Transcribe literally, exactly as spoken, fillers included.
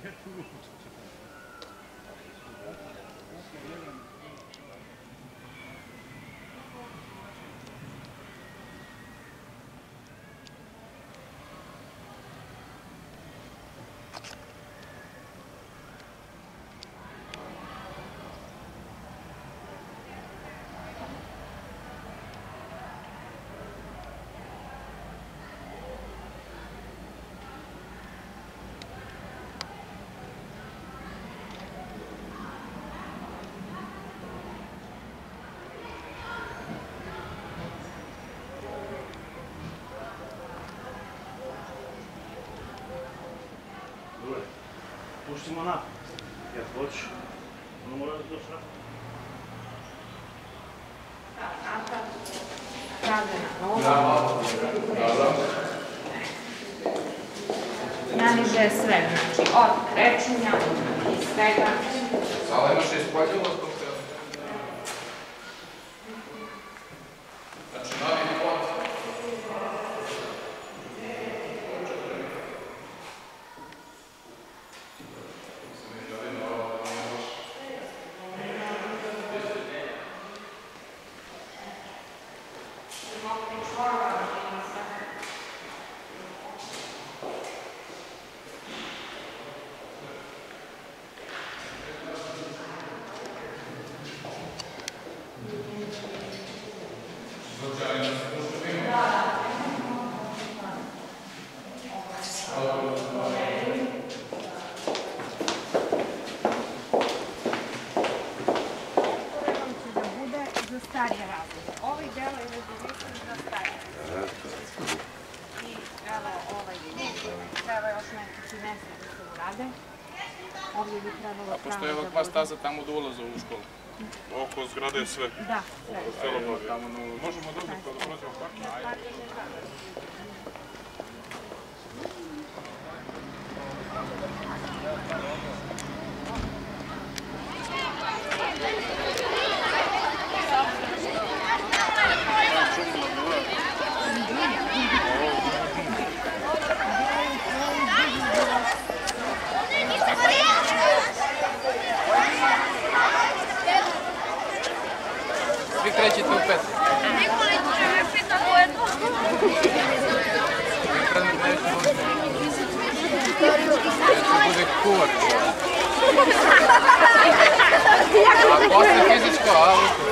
Pustimo napad, jer hoću, ono mora da došla. Naniže sve, znači od krečenja i svega. Sala imaš ispoljila zbog tebe? Znači, novi pod. Starije razlike. Ovaj delo je rezervisan za starije. I evo ovaj treba još neki mesec da se urade. Ovdje bi trebalo pravo da bude. A postoje ovakva staza tamo do ulaza u školu? Oko zgrade je sve? Da, sve. Možemo da uzeti pa da prođemo parking? Svi krećete u pet. Nikolić će me pita ko je to. Bude kuvar. A posle fizičko, a?